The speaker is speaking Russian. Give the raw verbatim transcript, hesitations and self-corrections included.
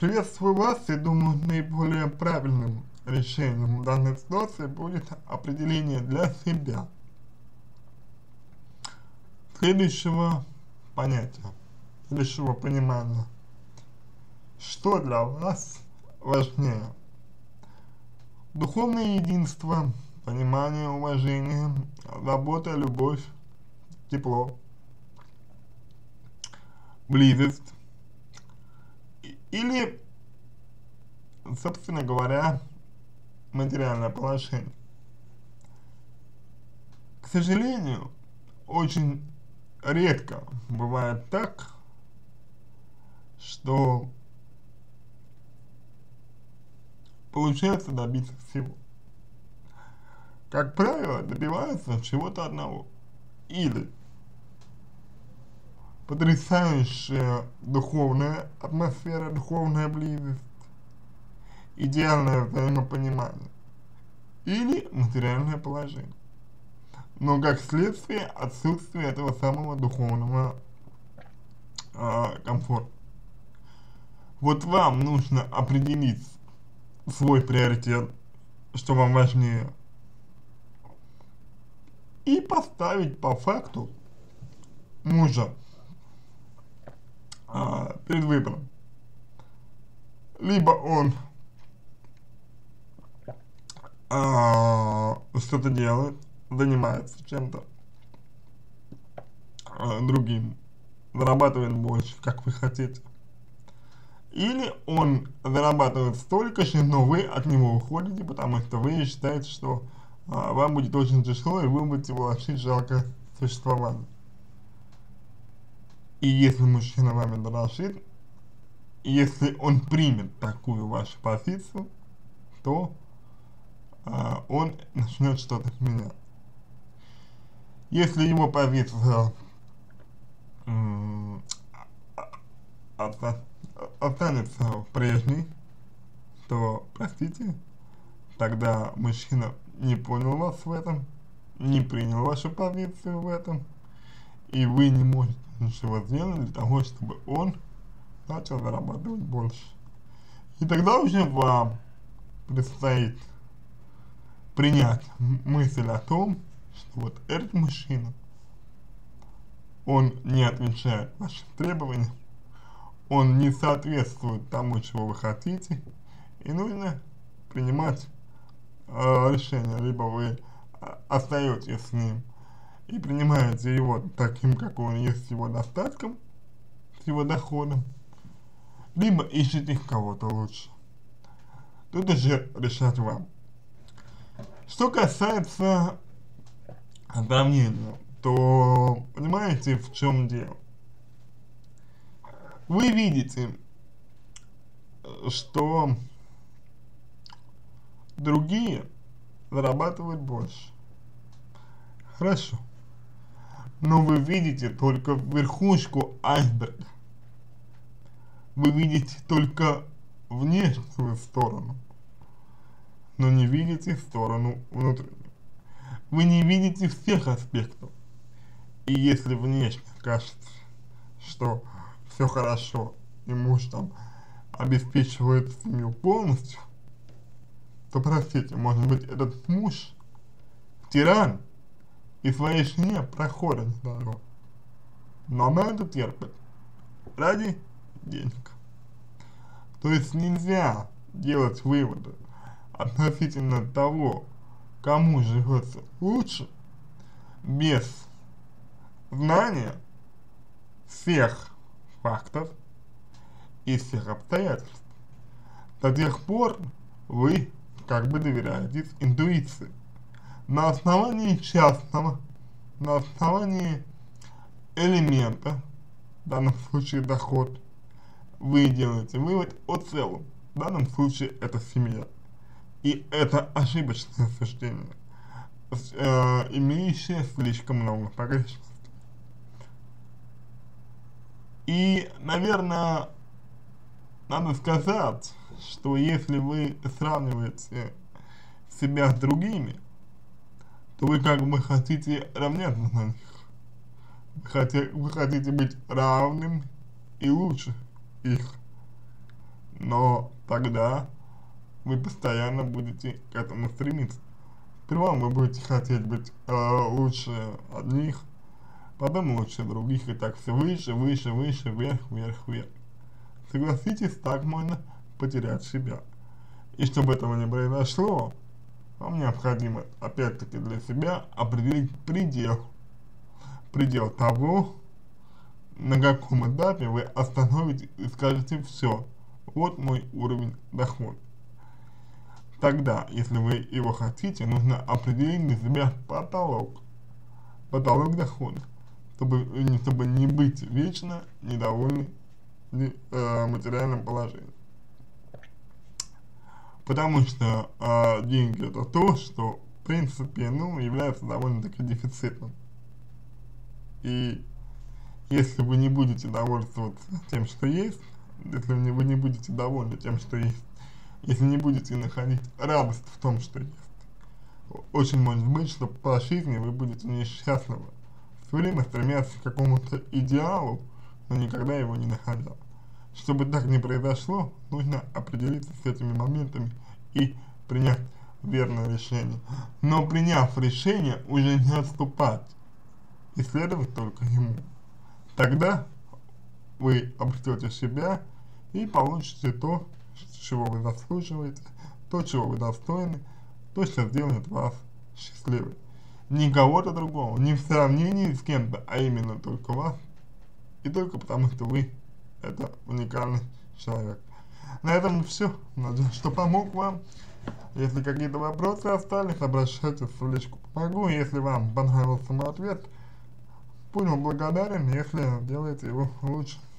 Приветствую вас и думаю, наиболее правильным решением в данной ситуации будет определение для себя следующего понятия, следующего понимания. Что для вас важнее? Духовное единство, понимание, уважение, забота, любовь, тепло, близость или, собственно говоря, материальное положение. К сожалению, очень редко бывает так, что получается добиться всего. Как правило, добиваются чего-то одного. Или потрясающая духовная атмосфера, духовная близость, идеальное взаимопонимание, или материальное положение. Но как следствие отсутствие этого самого духовного э, комфорта. Вот вам нужно определить свой приоритет, что вам важнее, и поставить по факту мужа э, перед выбором. Либо он э, что-то делает, занимается чем-то э, другим, зарабатывает больше, как вы хотите. Или он зарабатывает столько же, но вы от него уходите, потому что вы считаете, что э, вам будет очень тяжело, и вы будете влачить жалкое существование. И если мужчина вами дорожит, если он примет такую вашу позицию, то э, он начнет что-то менять. Если его позиция останется прежней, то, простите, тогда мужчина не понял вас в этом, не принял вашу позицию в этом, и вы не можете ничего сделать для того, чтобы он начал зарабатывать больше. И тогда уже вам предстоит принять мысль о том, что вот этот мужчина, он не отвечает вашим требованиям, он не соответствует тому, чего вы хотите, и нужно принимать э, решение. Либо вы остаетесь с ним и принимаете его таким, как он есть, с его достатком, с его доходом, либо ищете кого-то лучше. Тут уже решать вам. Что касается сравнения, то понимаете, в чем дело? Вы видите, что другие зарабатывают больше. Хорошо. Но вы видите только верхушку айсберга. Вы видите только внешнюю сторону, но не видите сторону внутреннюю. Вы не видите всех аспектов. И если внешне кажется, что все хорошо, и муж там обеспечивает семью полностью, то, простите, может быть, этот муж тиран и своей жене прохода не дает. Но она это терпит ради денег. То есть нельзя делать выводы относительно того, кому живется лучше, без знания всех фактов и всех обстоятельств. До тех пор вы как бы доверяетесь интуиции. На основании частного, на основании элемента, в данном случае доход, вы делаете вывод о целом. В данном случае это семья. И это ошибочное суждение, э, имеющее слишком много погрешностей. И, наверное, надо сказать, что если вы сравниваете себя с другими, то вы как бы хотите равняться на них. Вы хотите, вы хотите быть равным и лучше их. но тогда вы постоянно будете к этому стремиться. Сперва вы будете хотеть быть э, лучше одних, потом лучше других, и так все выше, выше, выше, вверх, вверх, вверх. Согласитесь, так можно потерять себя. И чтобы этого не произошло, вам необходимо, опять-таки, для себя определить предел. Предел того, на каком этапе вы остановитесь и скажете: все, вот мой уровень дохода. Тогда, если вы его хотите, нужно определить для себя потолок. Потолок дохода. Чтобы, чтобы не быть вечно недовольны э, материальным положением. Потому что э, деньги — это то, что в принципе, ну, является довольно-таки дефицитным. И если вы не будете довольствоваться тем, что есть, если вы не будете довольны тем, что есть, если не будете находить радость в том, что есть, очень может быть, что по жизни вы будете несчастливы, все время стремясь к какому-то идеалу, но никогда его не находя. Чтобы так не произошло, нужно определиться с этими моментами и принять верное решение. Но приняв решение, уже не отступать и следовать только ему. Тогда вы обретете себя и получите то, чего вы заслуживаете, то, чего вы достойны, то, что сделает вас счастливым. Ни кого-то другого, не в сравнении с кем-то, а именно только вас, и только потому, что вы — это уникальный человек. На этом все. Надеюсь, что помог вам. Если какие-то вопросы остались, обращайтесь в личку «Помогу». Если вам понравился мой ответ, буду благодарен, если делаете его лучше.